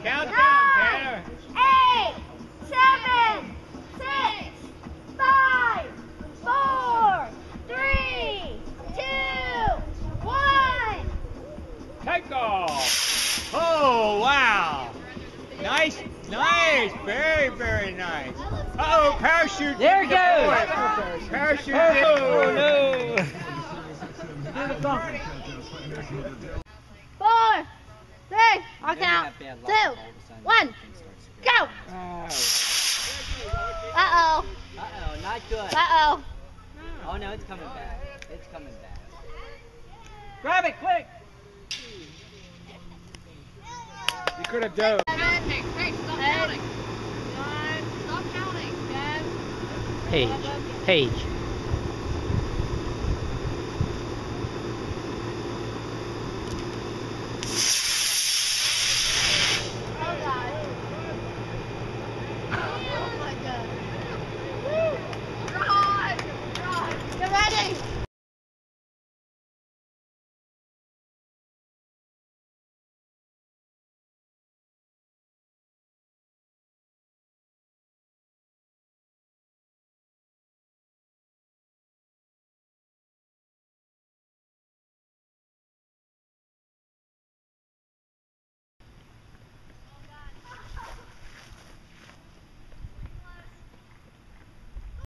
Count down, Tanner. 8, 7, 6, 5, 4, 3, 2, 1. Take off. Oh, wow. Nice, nice. Very, very nice. Uh-oh, parachute. There it goes. Parachute. Oh, no. 4, 3, I'll count. 2, 1, go. Uh-oh. Uh-oh, not good. Uh-oh. Oh, no, it's coming back. It's coming back. Grab it, quick. You could have dove. Hey, stop counting. Stop counting, Dad. Paige.